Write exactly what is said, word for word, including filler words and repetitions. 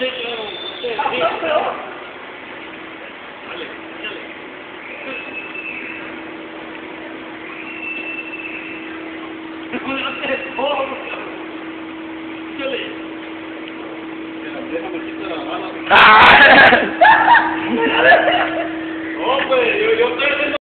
Sí, claro. Sí, sí. Dale, dale. ¡Ah! No, pues, yo, yo estoy haciendo